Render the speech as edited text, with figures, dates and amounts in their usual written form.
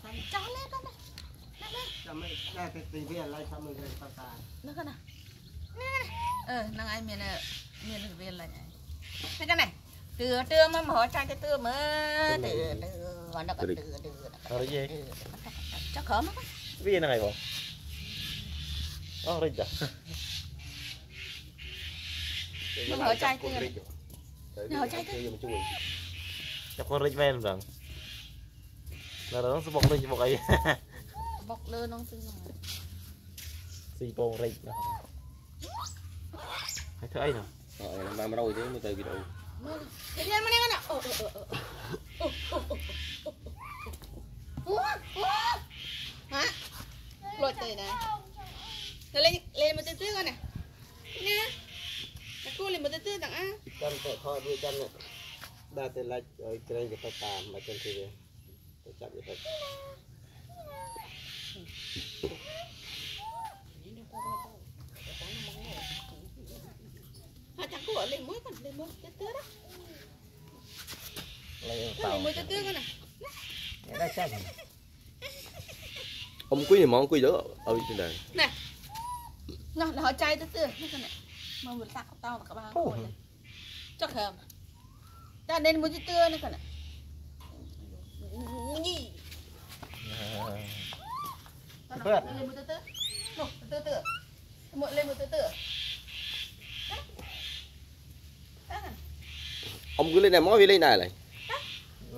cháu lên con này จะไม่ได้แต่ตีเพี้ยนอะไรทำมือเลยตาตา nó con nào năng ai miền được viên là này cái này từ mà mở ra cái từ mới từ nó còn Rồi gì? chắc khóm lắm Viên này không? Rồi giờ. nó mở chai từ nó chai từ Chắc con rich ven rồi. Là nó sẽ bọc rich bọc ấy. bọc lơ nó xinh rồi Xì bông rich nào. Hãy thử ấy nào. Mà rồi chứ mới từ video. cái gì mà đi con nào hả lột từ này rồi lên một từ con này nha cô lên một từ tặng á จันแต่ทอดด้วยจันเนี่ยได้แต่ละเกรงกับตามาจนทีเดียวจับอยู่ครับ chắc cô ở lên muối còn lên muối từ đó Lấy muối từ con này Đây chắc. Ông quý gì món quý đó ở trên đây. này nó là họ chay từ từ cái này mà vừa sạc tao và cả ba chắc không ta nên muối từ từ này con này lên muối từ từ nổ từ từ muội lên muối từ từ Ông cứ lên này món vì lên này này.